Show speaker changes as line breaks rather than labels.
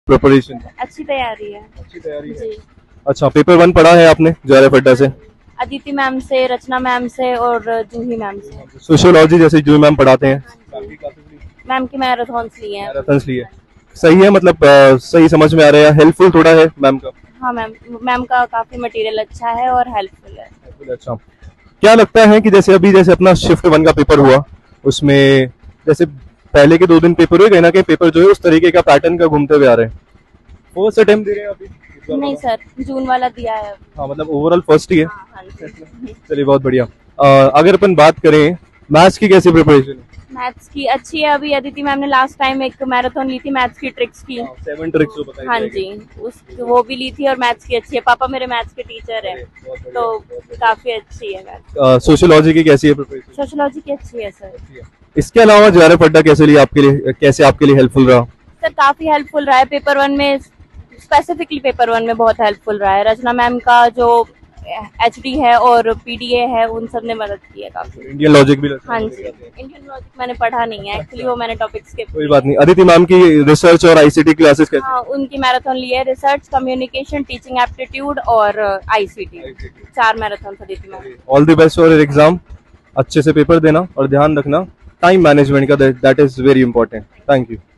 Preparation?
अच्छी तैयारी है।
अच्छी तैयारी है।
जी।
अच्छा, पेपर 1 पढ़ा है आपने JRF अड्डा से?
अदिति मैम से, रचना मैम से और जूही मैम से।
सोशियोलॉजी जैसे जूही मैम पढ़ाते हैं?
मैम की मैराथॉन्स ली हैं।
मैराथन्स लिए। सही है, मतलब सही समझ में आ रहा है, हेल्पफुल थोड़ा है मैम का?
हाँ मैम, मैम का काफी मटेरियल अच्छा है और हेल्पफुल है।
अच्छा, क्या लगता है कि जैसे अभी जैसे अपना शिफ्ट 1 का पेपर हुआ, उसमें जैसे पहले के 2 दिन पेपर हुए, कहीं ना कहीं पेपर जो है उस तरीके का पैटर्न का घूमते हुए आ रहे हैं। फर्स्ट अटेम्प्ट दे रहे हैं अभी इस बार
नहीं
वाला?
सर, जून वाला दिया है।
हाँ, मतलब ओवरऑल फर्स्ट ही है।
हाँ हाँ जी।
चलिए, बहुत बढ़िया। अगर अपन बात करें मैथ्स की, कैसी प्रिपरेशन है?
मैथ्स की अच्छी है। अभी अदिति मैम ने लास्ट टाइम एक मैराथन ली थी मैथ्स की ट्रिक्स की।
7 ट्रिक्स जो बताई
हाँ
जाएगी।
जी, उस वो भी ली थी और मैथ्स की अच्छी है। पापा मेरे मैथ्स के टीचर है, तो काफी अच्छी है मैथ्स।
सोशियोलॉजी की कैसी है प्रिपरेशन?
सोशियोलॉजी की अच्छी है सर।
इसके अलावा JRF अड्डा कैसे लिए आपके लिए, कैसे आपके लिए हेल्पफुल रहा?
सर काफी हेल्पफुल रहा है। पेपर 1 में स्पेसिफिकली पेपर 1 में बहुत हेल्पफुल रहा है। रचना मैम का जो HD है और PDA है, उन सब ने मदद की है काफी।
इंडियन लॉजिक भी
हाँ जी, इंडियन लॉजिक मैंने पढ़ा नहीं है एक्चुअली, वो मैंने टॉपिक स्किप।
कोई बात नहीं। अदिति मैम की रिसर्च और ICT क्लासेस कैसे?
हाँ, उनकी मैराथन ली है। रिसर्च, कम्युनिकेशन, टीचिंग एप्टीट्यूड और ICT, 4 marathon Aditi ma'am.
All the best for exam. अच्छे से पेपर देना और ध्यान रखना टाइम मैनेजमेंट का, that is very important. Thank you.